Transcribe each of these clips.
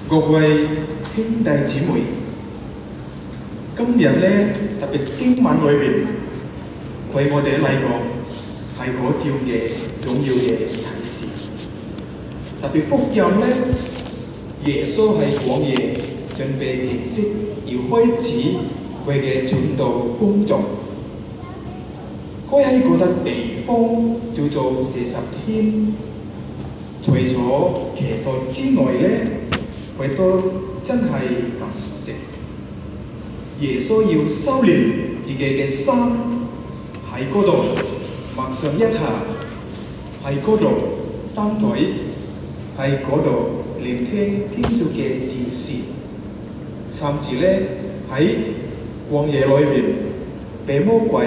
各位兄弟姊妹，今日咧特別經文裏邊為我哋嚟講係可照嘅重要嘅啟示。特別福音咧，耶穌喺曠野準備正式要開始佢嘅傳道工作。佢喺嗰笪地方叫做40天，除咗祈禱之外咧，佢都真係禁食。耶穌要修煉自己嘅心，喺嗰度默想一下，喺嗰度擔腿，喺嗰度聆聽天主嘅指示，甚至咧喺曠野裏邊被魔鬼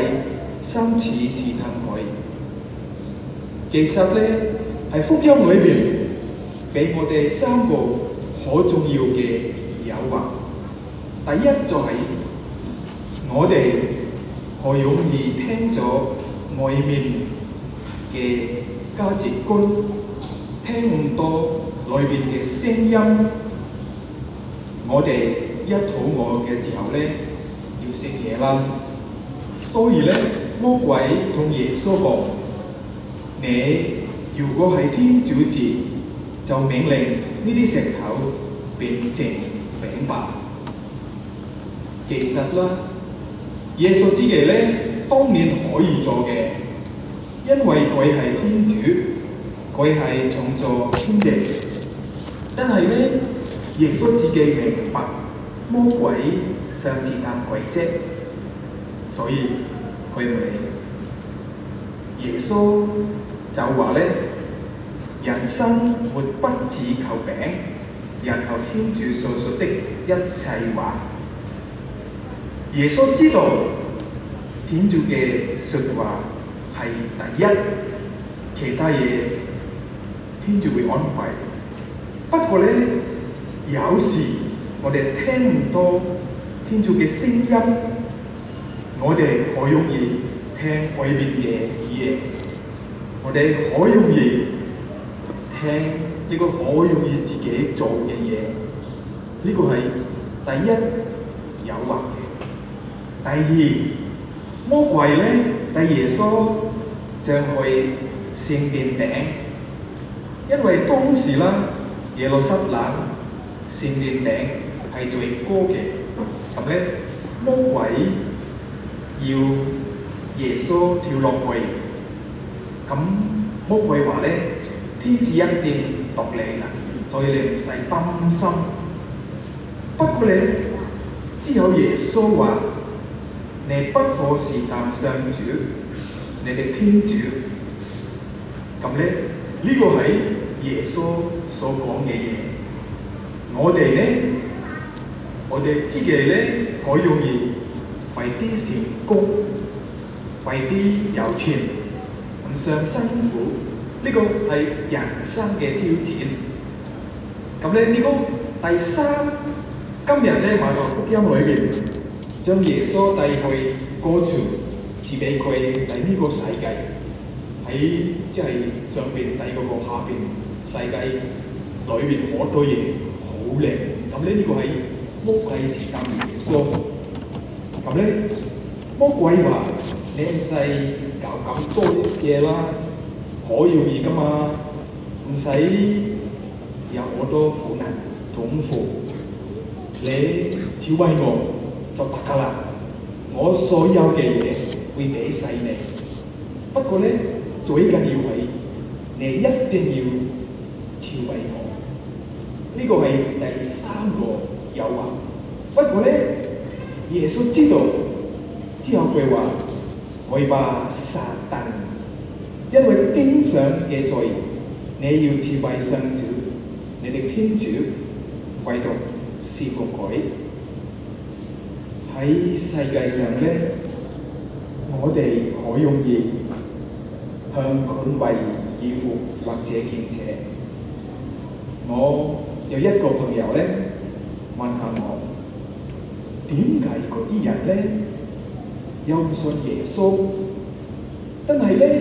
3次試探佢。其實咧喺福音裏邊俾我哋3個好重要嘅誘惑。第一就係我哋好容易聽咗外面嘅價值觀，聽唔到裏邊嘅聲音。我哋一肚餓嘅時候咧，要食嘢啦。所以咧，魔鬼同耶穌講：你如果係天主子，就命令呢啲石頭變成餅吧。其實啦，耶穌自己咧當然可以做嘅，因為佢係天主，佢係創造天地。但係咧，耶穌自己明白魔鬼想試探佢啫，所以佢唔理。耶穌就話咧：人生沒不只靠餅，也靠天主所說的一切話。耶穌知道天主嘅説話係第一，其他嘢天主會安排。不過咧，有時我哋聽唔到天主嘅聲音，我哋好容易聽外邊嘅嘢，我哋好容易聽呢個好容易自己做嘅嘢，呢個係第一誘惑嘅。第二，魔鬼咧對耶穌就去聖殿頂，因為當時啦，耶路撒冷聖殿頂係最高嘅，咁咧魔鬼要耶穌跳落去，咁魔鬼話咧：天使一定度你啦，所以你唔使擔心。不過咧，只有耶穌話：你不可試探上主，你哋天主。咁咧，呢個係耶穌所講嘅嘢。我哋咧，我哋自己咧，好容易快啲成功，快啲有錢，唔想辛苦。呢個係人生嘅挑戰。咁咧，呢個第三，今日咧馬太福音裏邊將耶穌帶去高處，賜俾佢喺呢個世界，喺即係上邊第嗰個下邊世界裏邊好多嘢好靚。咁咧呢個係魔鬼試探耶穌。咁咧魔鬼話：你唔使搞咁多嘢啦，好容易噶嘛，唔使有好多苦難痛苦，你只為我就得㗎啦。我所有嘅嘢會俾晒你。不過咧，最緊要係你一定要超為我。呢個係第三個誘惑。不過咧，耶穌知道之後佢話：去吧，撒旦，因為經上記載，你要智慧上主，你哋天主，唯獨侍奉佢。喺世界上咧，我哋好容易向權威依附或者敬邪。我有一個朋友咧問下我：點解嗰啲人咧又唔信耶穌？但係咧，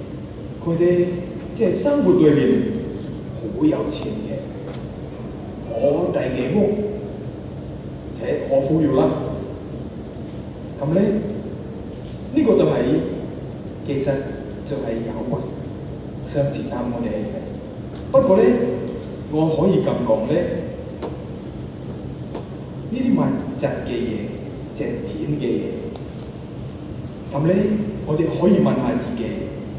佢哋即係生活裏面好有錢嘅， 我哋嘅屋，且何苦要啦？咁咧，呢個就係其實就係誘惑，上次答我哋嘅。不過咧，我可以咁講咧，呢啲物質嘅嘢，即係錢嘅嘢，咁咧，我哋可以問下自己，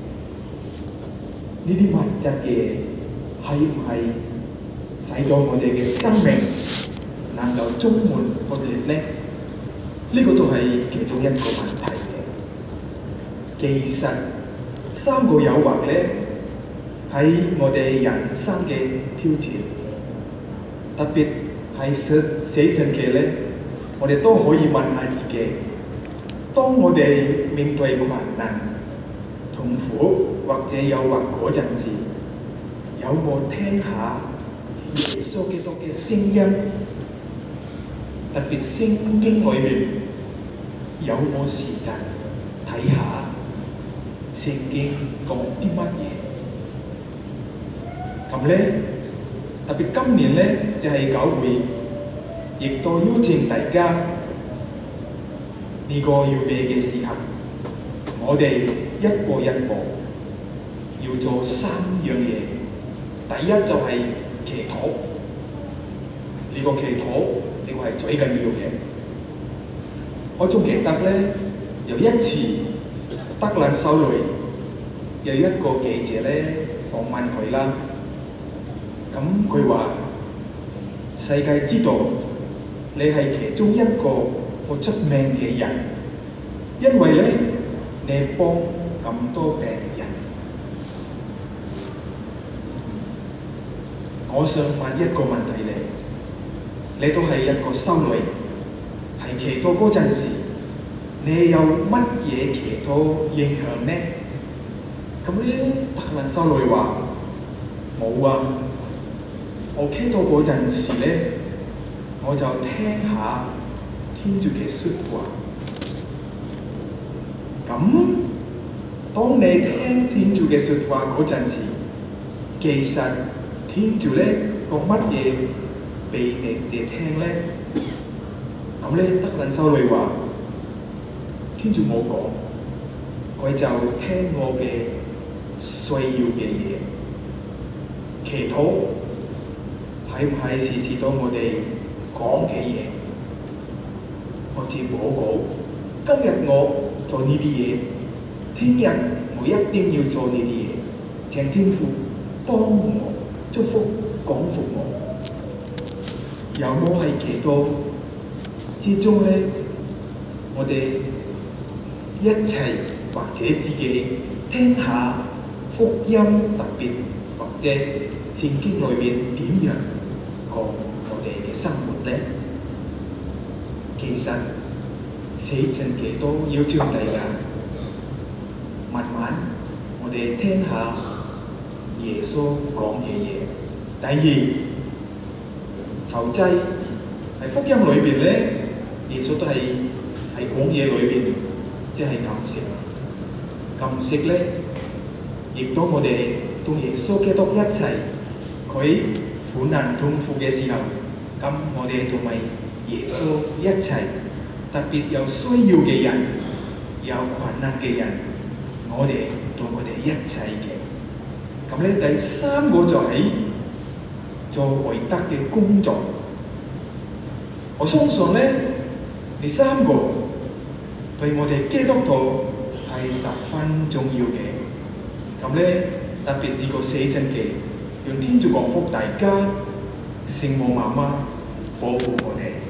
呢啲物質嘅嘢係唔係使到我哋嘅生命能夠充滿活力咧？呢個都係其中一個問題嘅。其實三個誘惑咧，喺我哋人生嘅挑戰，特別係死陣期咧，我哋都可以問下自己：當我哋面對困難、痛苦或者誘惑嗰陣時，有冇聽下耶穌基督嘅聲音？特別聖經裏面有冇時間睇下聖經講啲乜嘢？咁咧，特別今年咧就係教會，亦都邀請大家呢個預備嘅時候，我哋一步一步要做三樣嘢。第一就係祈禱，呢個祈禱呢個係最緊要嘅。我仲記得咧，有一次德蘭修女有一個記者咧訪問佢啦，咁佢話：世界知道你係其中一個好出名嘅人，因為咧你幫咁多病人。我想問一個問題咧，你都係一個修女，係祈禱嗰陣時，你有乜嘢祈禱影響呢？咁咧，德蘭修女話：冇啊，我祈禱嗰陣時咧，我就聽下天主嘅説話。咁，當你聽天主嘅説話嗰陣時，其實天主咧講乜嘢俾你哋聽咧？咁咧，德蘭修女話：天主冇講，佢就聽我嘅需要嘅嘢。祈禱係唔係時時到我哋講嘅嘢？好似報告，今日我做呢啲嘢，聽日我一定要做呢啲嘢。請天父幫我祝福講服我。有冇喺祈禱之中咧？我哋一齊或者自己聽下福音，特別或者聖經裏面點樣講我哋嘅生活咧？其實死陣期都要將大家慢慢我哋聽下耶穌講嘅嘢。第二，受祭喺福音裏邊咧，耶穌都係喺講嘢裏邊，即係禁食。禁食咧，亦都我哋同耶穌基督一齊，佢苦難痛苦嘅時候，咁我哋同埋耶穌一齊，特別有需要嘅人、有困難嘅人，我哋同佢哋一齊嘅。咁咧，第三個就係做愛德嘅工作。我相信咧，呢三個對我哋基督徒係十分重要嘅。咁咧，特別呢個死陣期，讓天主降福大家，聖母媽媽保護我哋。